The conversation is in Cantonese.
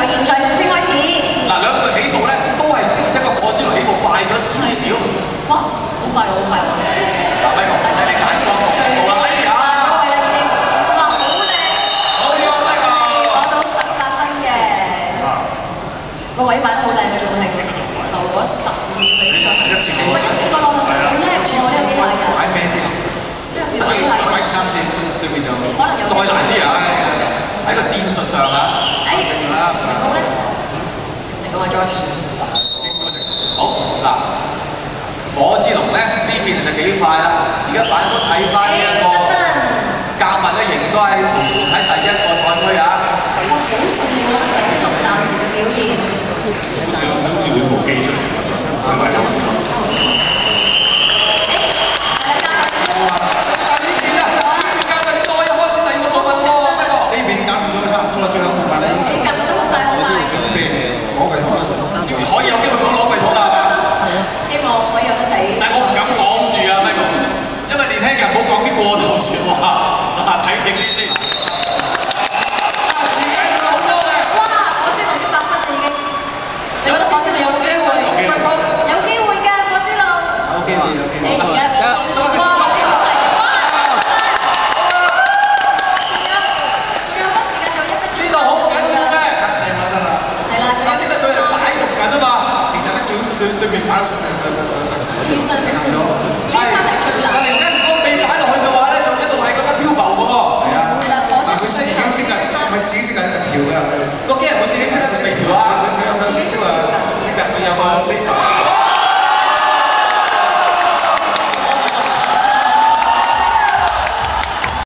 現在正式開始。 嗱，兩隊起步咧都係即係個火之路起步快咗少少。 哇！好快喎，好快喎！ 嗱，咪講，使你眼光獨到啦！哎呀， 係啦，已經哇，好靚！ 好啲啊， 攞到18分嘅，個位擺得好靚嘅，仲係頭嗰12 一次過， 一次過攞到好叻喎！呢個機械人擺咩啲？擺3線對面就可能有再難啲啊！喺個戰術上啊， 成功咧？成功啊 ，George！ 好嗱，火之龍咧呢邊就幾快啦。而家反覆睇翻呢一個格物咧，仍然都係目前喺第一個賽區啊。 哇，好順利喎！火之龍暫時嘅表現， 好似會無機出嚟㗎，係咪？ 可以有機會講攞櫃桶啦，係嘛？ 希望可以有得睇。 但係我唔敢講住啊 ，Michael， 因為年輕人唔好講啲過頭説話。嗱，睇定啲先。時間仲有好多嘅。 哇！火之龍100分啦已經。你覺得火之龍有冇機會？有機會㗎，火之龍。 有機會，有機會。 你而家哇！呢個係哇！仲有好多時間，仲有1分鐘。 呢度好緊要嘅。 掟就得啦。 係啦，仲有呢個佢係擺動緊啊嘛。 其實咧對面擺到出嚟。